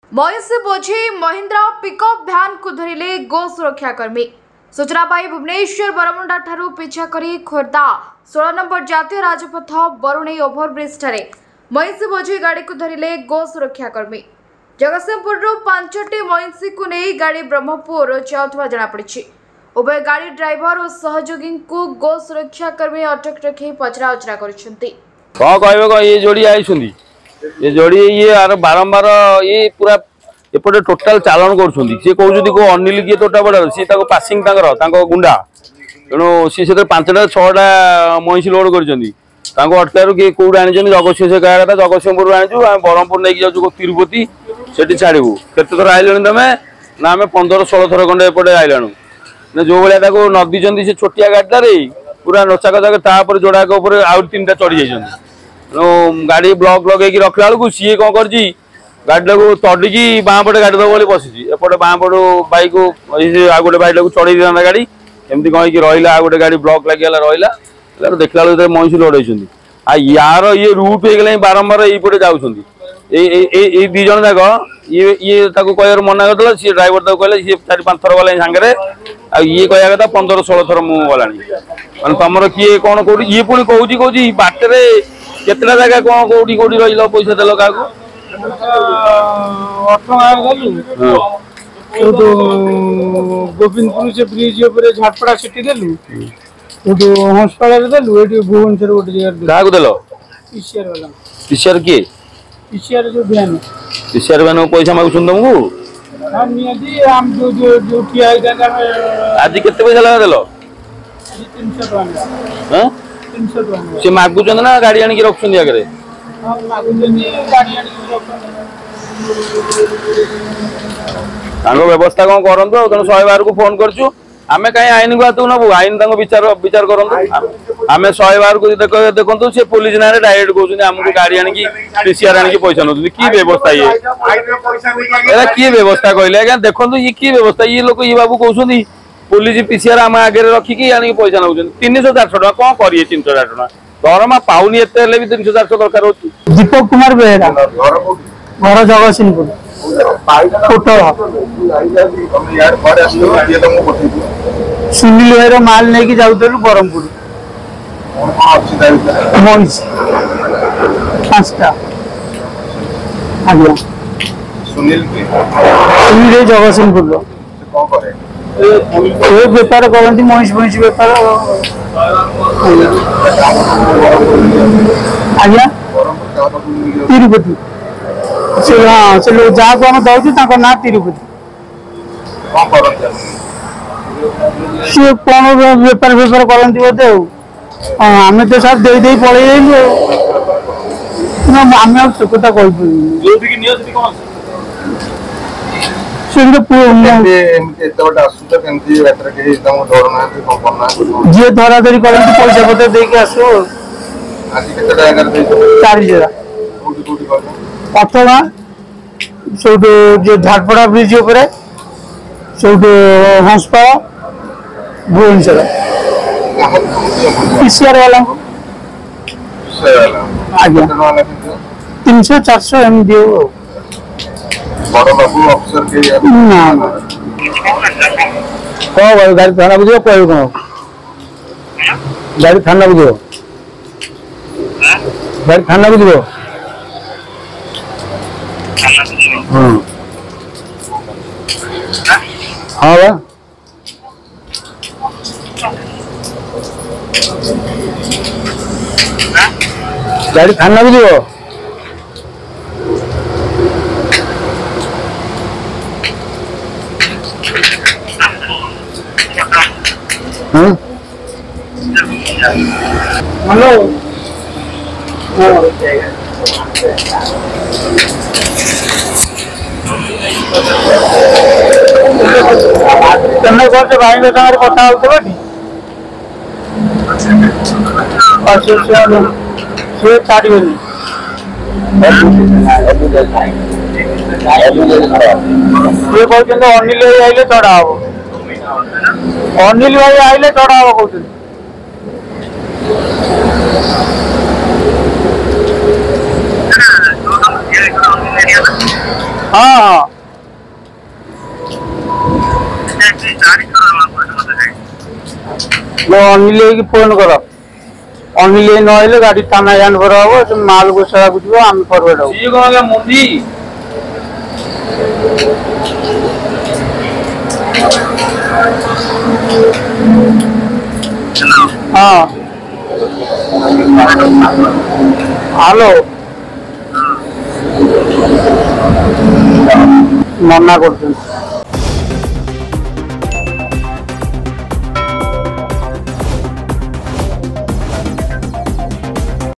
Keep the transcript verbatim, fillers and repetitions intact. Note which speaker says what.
Speaker 1: मयसी बोझी Mahindra pickup van को धरिले गो सुरक्षा कर्मी। सूचना पाई भुवनेश्वर बरमुंडा ठारू पिछा करी खोर्धा सोलह नंबर जातीय राजपथ बरुणई ओभरब्रिज ठारे मयसी बोझी गाड़ी को धरिले गो सुरक्षा कर्मी। जगतसिंहपुर पांचटी मयसी को नहीं गाड़ी ब्रह्मपुर जाउथवा जना पड़ी। उभय गाड़ी ड्राइवर और सहयोगी को गो सुरक्षा कर्मी अटक रखी पचरा उचरा करछंती।
Speaker 2: कौन कहबे ये जोड़ी आई ये जोड़ी ये आर बारंबार ये पूरा एपटे टोटाल चालान कर को अनिल किए तोटा बड़ा सी पासिंग गुंडा तेणु सी से पांचटा छटा महिषी लोड कर अटकार किए कौट आनी जगतसिंह से कह जगतसिंहपुर आनीचु ब्रह्मपुर नहीं जाऊँ तिरुपति से छाड़ू केत थर आइल तुम ना आम पंद्रह षोल थर खंडे एपटे आइलाणु जो भाया नदी से छोटिया गाड़िटारे पूरा नचा कचा जोड़ाक आउ तीन टा चढ़ी जाइए गाड़ी ब्लॉक लगे रखला बेलू सी कौन कर गाड़ी को तड़िकी बाँ पटे गाड़ी दब बसी एपटे बाँ पटू बैक आ गए बैक को चढ़ई था गाड़ी एमती कहीं रहा आ गए गाड़ी ब्लॉक लगे रहा देखला बेलू महिषी लोड होती आ यार ये रूट हो गला बारंबार यपटे जाऊँ दी जन जाक ये ये कह मना करदेला सी ड्राइवर तक कहले सी चार पांच थर गला सांगे ये कह कथा पंद्रह षोल थर मु गला मैं तुम किए कौन कौट ये पुणी कौच कौच बाटर केतला जगह कौन कौटी कौटी रही पैसा देल क्या
Speaker 3: गोविंदपुर से ब्रिज झाटपड़ा सिटी देलु हंसपाड़ा देलु ये भुवनेश्वर गोटे जगह
Speaker 2: क्या देल
Speaker 3: पीसीआर वाला
Speaker 2: पीसीआर किए
Speaker 3: पीसीआर जो भ्यान
Speaker 2: पीसीआर भ्यान पैसा मागुछन तुमको
Speaker 3: हम नियति हम जो जो जो किया है
Speaker 2: आज केते पैसा लगा देल
Speaker 3: तीन सौ टका
Speaker 2: हां
Speaker 3: तीन सौ टका
Speaker 2: से मागुछन ना गाड़ी आनी के रखछन आगे
Speaker 3: हम मागुछन गाड़ी आनी के रखछन
Speaker 2: तांको व्यवस्था कौन करंतो तने सौ बार को फोन करछु आमे कहीं आईन को आतु नबु आईन तांको विचार विचार करंतो आमे सौ बार को देख देखंतु से पुलिस नारे डायरेक्ट कहउछन हमको गाड़ी आनी की पीसीआर आनी की पैसा नथि की व्यवस्था ये एला की व्यवस्था कहले क्या देखंतु ये की व्यवस्था ये लोग ये बाबू कहउछन पुलिस पीसीआर आम आगे रखिकी आनी पैसा नउछन तीन सौ चार सौ टका कौन करिए तीन सौ चार सौ टका दरमा पाउनी एते हेले भी तीन सौ चार सौ दरकार होची।
Speaker 3: दीपक कुमार बेहरा घर जगतसिंहपुर सुनील भाई माल नहीं जाऊलु ब्रह्मपुर पांचटा आज्ञा सुनील सुनील जगतसिंहपुर बेपार करती महिष महिष बेपार आज्ञा तिरुपति से हाँ से लोग जहाँ को दौर ना तिरुपति सी कौन बेपार बेपार करती बोधे आम तो सब दे दे पलि आम कथा कह जी धरा धरी करती पैसा पत्र देके आस चार जगह अथवा जो झाटपड़ा ब्रिज हंसपाड़ा भुवनेश्वर पीसीआर वाला आज्ञा तीन सौ चार सौ एम दी कौन गाड़ी थाना बुझे कह कौन गाड़ी थाना बुझे गाड़ी थाना बुझे हाँ हाँ गाड़ी थाना बुझे हेलो चंद्रगढ़ से भाई सागर कथा सी छाड़ी सी कहते अनिल भाई आइले चढ़ा हम अनिल भाई आइले चढ़ा हम कहते हाँ हाँ अनिल की फोन कर अनिल नहले गाड़ी थाना हैंडओवर हम माल गोशाला को जीव आम फरवर्ड हम
Speaker 2: मुंडी
Speaker 3: हाँ हेलो मना कर